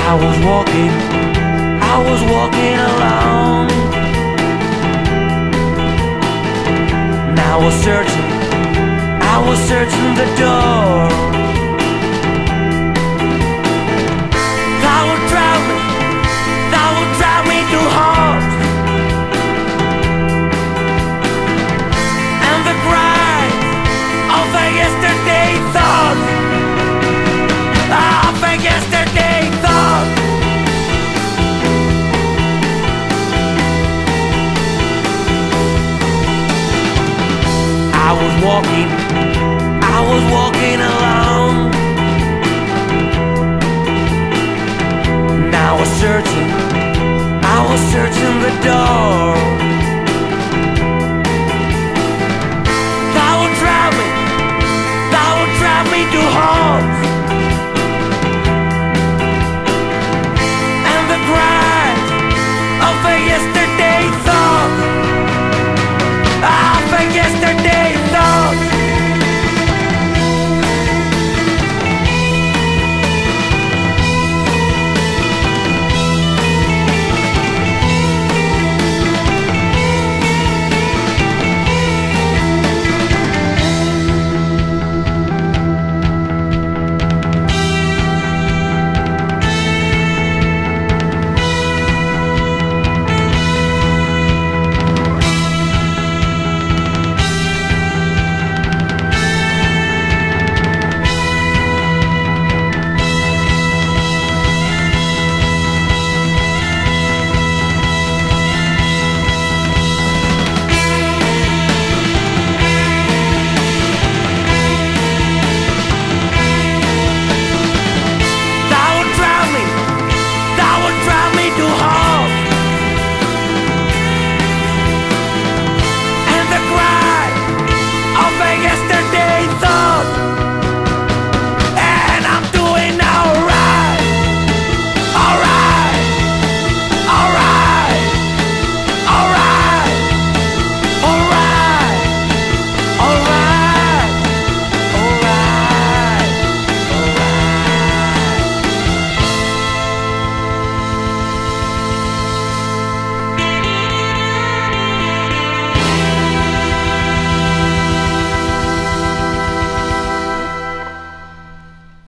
I was walking alone. And I was searching the door. That would drive me too hard. And the cries of a yesterday thought, of a yesterday thought. I was walking alone. And I was searching the door.